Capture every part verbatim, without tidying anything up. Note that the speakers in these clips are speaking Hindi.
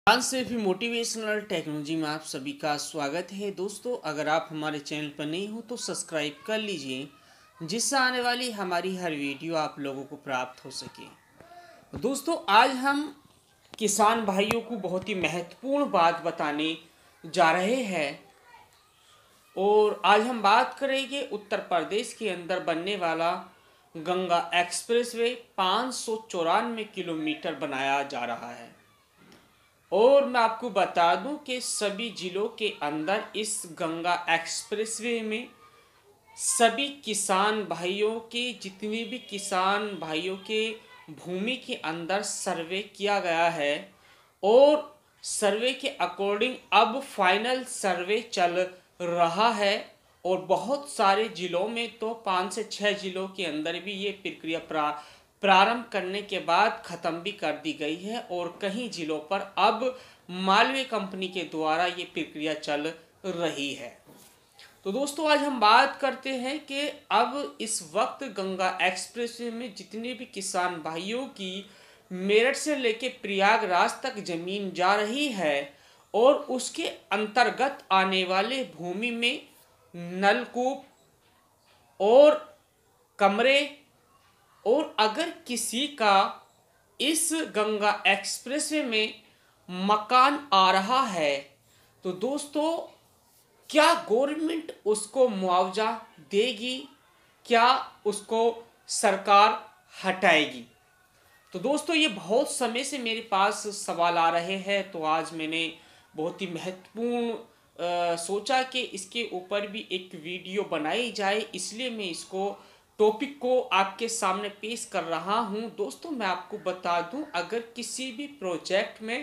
आज से भी मोटिवेशनल टेक्नोलॉजी में आप सभी का स्वागत है। दोस्तों, अगर आप हमारे चैनल पर नहीं हो तो सब्सक्राइब कर लीजिए, जिससे आने वाली हमारी हर वीडियो आप लोगों को प्राप्त हो सके। दोस्तों, आज हम किसान भाइयों को बहुत ही महत्वपूर्ण बात बताने जा रहे हैं और आज हम बात करेंगे उत्तर प्रदेश के अंदर बनने वाला गंगा एक्सप्रेसवे पाँच सौ चौरानवे किलोमीटर बनाया जा रहा है। और मैं आपको बता दूं कि सभी जिलों के अंदर इस गंगा एक्सप्रेसवे में सभी किसान भाइयों के जितने भी किसान भाइयों के भूमि के अंदर सर्वे किया गया है और सर्वे के अकॉर्डिंग अब फाइनल सर्वे चल रहा है और बहुत सारे जिलों में तो पाँच से छः जिलों के अंदर भी ये प्रक्रिया प्रा प्रारंभ करने के बाद ख़त्म भी कर दी गई है और कई जिलों पर अब मालवे कंपनी के द्वारा ये प्रक्रिया चल रही है। तो दोस्तों, आज हम बात करते हैं कि अब इस वक्त गंगा एक्सप्रेसवे में जितने भी किसान भाइयों की मेरठ से लेके प्रयागराज तक जमीन जा रही है और उसके अंतर्गत आने वाले भूमि में नलकूप और कमरे और अगर किसी का इस गंगा एक्सप्रेसवे में मकान आ रहा है तो दोस्तों, क्या गवर्नमेंट उसको मुआवजा देगी, क्या उसको सरकार हटाएगी? तो दोस्तों, ये बहुत समय से मेरे पास सवाल आ रहे हैं, तो आज मैंने बहुत ही महत्वपूर्ण सोचा कि इसके ऊपर भी एक वीडियो बनाई जाए, इसलिए मैं इसको टॉपिक को आपके सामने पेश कर रहा हूं। दोस्तों, मैं आपको बता दूं, अगर किसी भी प्रोजेक्ट में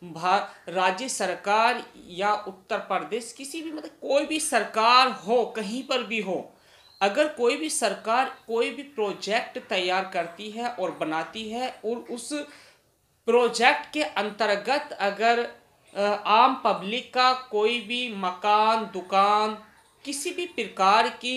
राज्य सरकार या उत्तर प्रदेश किसी भी मतलब कोई भी सरकार हो, कहीं पर भी हो, अगर कोई भी सरकार कोई भी प्रोजेक्ट तैयार करती है और बनाती है और उस प्रोजेक्ट के अंतर्गत अगर आम पब्लिक का कोई भी मकान, दुकान, किसी भी प्रकार की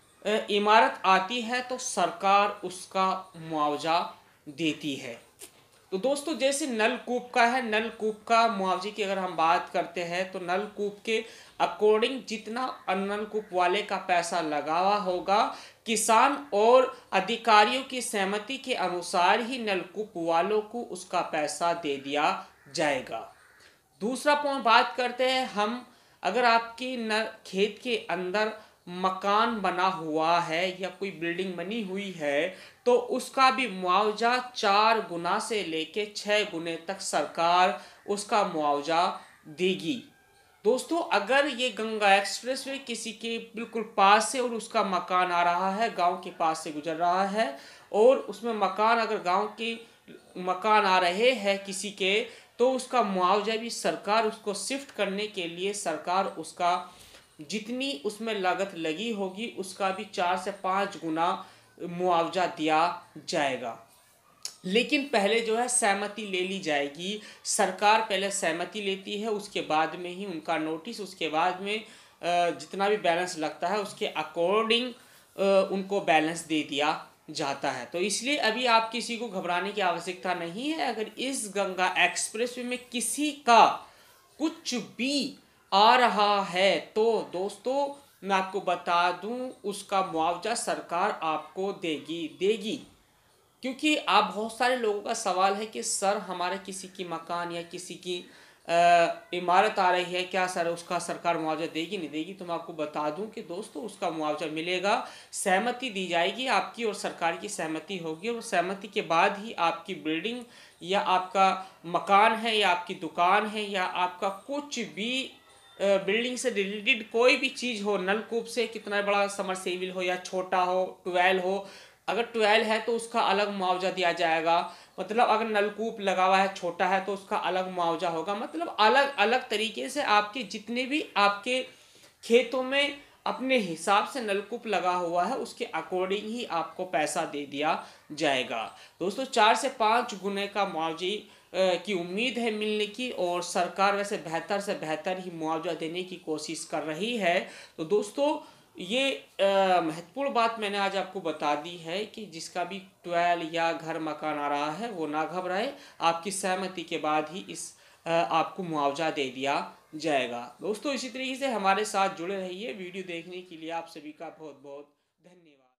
इमारत आती है तो सरकार उसका मुआवजा देती है। तो दोस्तों, जैसे नलकूप का है, नलकूप का मुआवजे की अगर हम बात करते हैं तो नलकूप के अकॉर्डिंग जितना नलकूप वाले का पैसा लगा हुआ होगा, किसान और अधिकारियों की सहमति के अनुसार ही नलकूप वालों को उसका पैसा दे दिया जाएगा। दूसरा पॉइंट बात करते हैं हम, अगर आपके न खेत के अंदर मकान बना हुआ है या कोई बिल्डिंग बनी हुई है तो उसका भी मुआवजा चार गुना से लेके छः गुने तक सरकार उसका मुआवजा देगी। दोस्तों, अगर ये गंगा एक्सप्रेसवे किसी के बिल्कुल पास से और उसका मकान आ रहा है, गांव के पास से गुजर रहा है और उसमें मकान अगर गांव के मकान आ रहे हैं किसी के, तो उसका मुआवजा भी सरकार उसको शिफ्ट करने के लिए सरकार उसका जितनी उसमें लागत लगी होगी उसका भी चार से पाँच गुना मुआवजा दिया जाएगा। लेकिन पहले जो है सहमति ले ली जाएगी, सरकार पहले सहमति लेती है, उसके बाद में ही उनका नोटिस, उसके बाद में जितना भी बैलेंस लगता है उसके अकॉर्डिंग उनको बैलेंस दे दिया जाता है। तो इसलिए अभी आप किसी को घबराने की आवश्यकता नहीं है। अगर इस गंगा एक्सप्रेसवे में किसी का कुछ भी आ रहा है तो दोस्तों, मैं आपको बता दूं, उसका मुआवजा सरकार आपको देगी देगी क्योंकि आप बहुत सारे लोगों का सवाल है कि सर हमारे किसी की मकान या किसी की इमारत आ रही है, क्या सर उसका सरकार मुआवजा देगी नहीं देगी? तो मैं आपको बता दूं कि दोस्तों, उसका मुआवजा मिलेगा, सहमति दी जाएगी, आपकी और सरकार की सहमति होगी और सहमति के बाद ही आपकी बिल्डिंग या आपका मकान है या आपकी दुकान है या आपका कुछ भी बिल्डिंग से रिलेटेड कोई भी चीज़ हो, नलकूप से कितना बड़ा समरसेबिल हो या छोटा हो, ट्वेल हो, अगर ट्वेल है तो उसका अलग मुआवजा दिया जाएगा। मतलब अगर नलकूप लगा हुआ है, छोटा है तो उसका अलग मुआवजा होगा। मतलब अलग अलग तरीके से आपके जितने भी आपके खेतों में अपने हिसाब से नलकूप लगा हुआ है उसके अकॉर्डिंग ही आपको पैसा दे दिया जाएगा। दोस्तों, चार से पाँच गुने का मुआवजे की उम्मीद है मिलने की और सरकार वैसे बेहतर से बेहतर ही मुआवजा देने की कोशिश कर रही है। तो दोस्तों, ये महत्वपूर्ण बात मैंने आज आपको बता दी है कि जिसका भी ट्वेल या घर मकान आ रहा है वो ना घबराए, आपकी सहमति के बाद ही इस अ, आपको मुआवजा दे दिया जाएगा। दोस्तों इसी तरीके से हमारे साथ जुड़े रहिए। वीडियो देखने के लिए आप सभी का बहुत बहुत धन्यवाद।